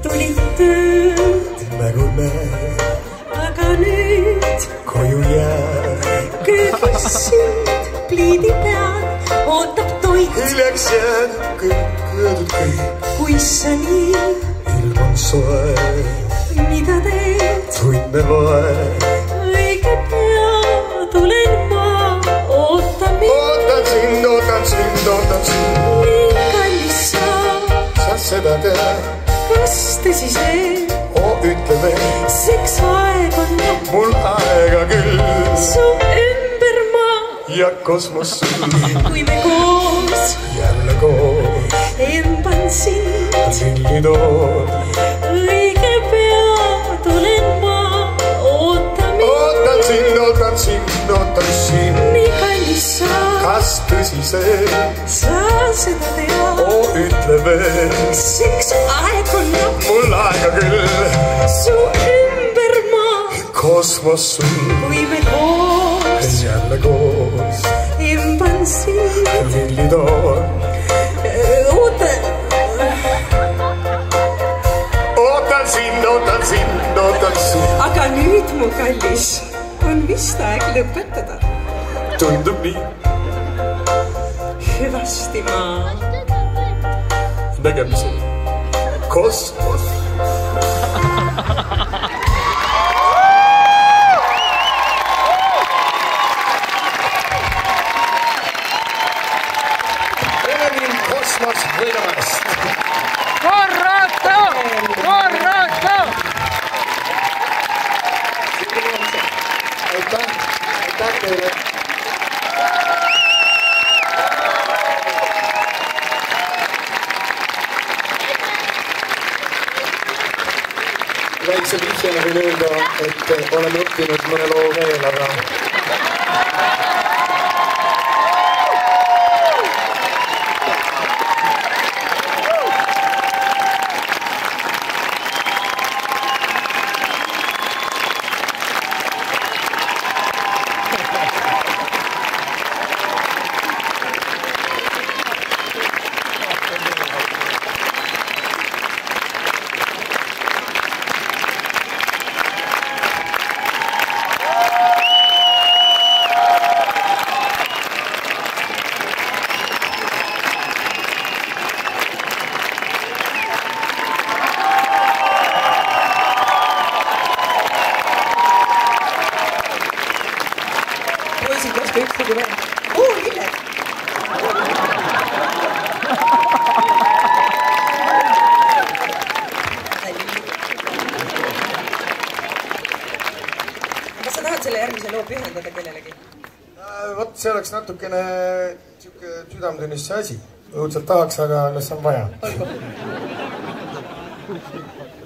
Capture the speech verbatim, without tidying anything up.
tulid tööd nagu näed, aga nüüd koju jääd. köögis sind pliidi peal ootab toit. Hiljaks jääd, kõik öeldud kõik. Kui sa nii Ilm on soe, mida teed? tunne loe. Õige pea tulen ma, oota mind. Ootan sind, ootan sind, ootan sind. Nii kallis sa, Sa seda tead, kas tõsi see? oo ütle veel. Seks aeg on lõpp, Mul aega küll su ümber ma. ja kosmos sul. Kui me koos Jälle koos emban sind, lillitoon. õige pea tulen ma, oota mind. Ootan sind, ootan sind, ootan sind. Nii kallis sa, Kas tõsi see, sa seda tead. oo ütle veel. Seks aeg on lõpp, Mul aega küll su ümber ma. kosmos sul. Kui me koos Jälle koos emban sind, lillitoon. oota. Ootan sind, ootan sind, ootan sind. Aga nüüd, mu kallis, on vist aeg lõpetada. Tundub nii. Hüvasti ma. Nägemisel. Kosmos. Evelin Kosmos võidamast. Korrata! Korrata! Aitäh, aitäh teile. Väikse vihjena võin öelda, et oleme õppinud mõne loo veel, aga Poisid, laske ükskõi veel. Oo, lilled! Kas sa tahad selle järgmise loo pühendada kellelegi? Vot see oleks natukene südametunnistuse asi. Õudselt tahaks, aga las on vaja. Olgu.